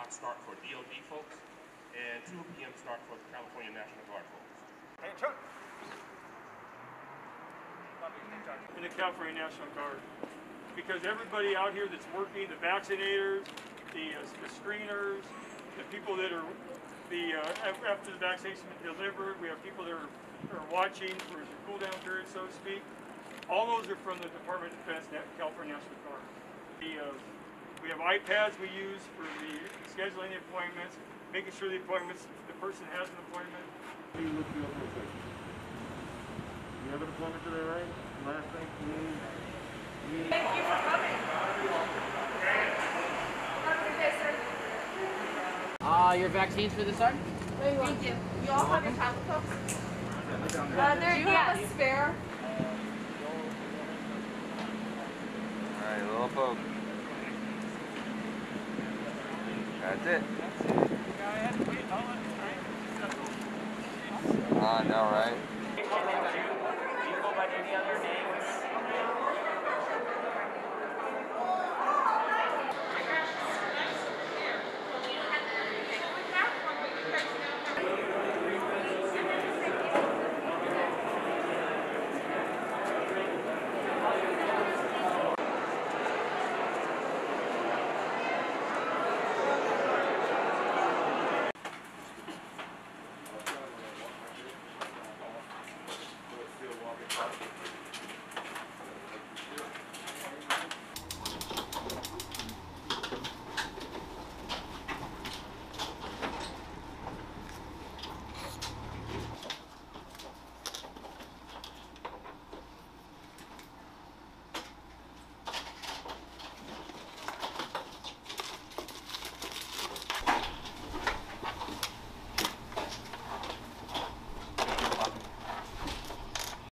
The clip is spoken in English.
o'clock start for DOD folks, and 2 p.m. start for the California National Guard folks. Hey, Chuck. In the California National Guard, because everybody out here that's working, the vaccinators, the screeners, the people that are after the vaccination is delivered, we have people that are watching for the cool down period, so to speak. All those are from the Department of Defense, California National Guard. We have iPads we use for the scheduling the appointments, making sure the person has an appointment. You have an appointment today, right? Last thing, please. Thank you for coming. Have a good day, sir. Your vaccines for the son? Thank you. You all have your travel cups? Do you have a spare? Alright, little poke. That's it. I know, right? Do you go by any other names?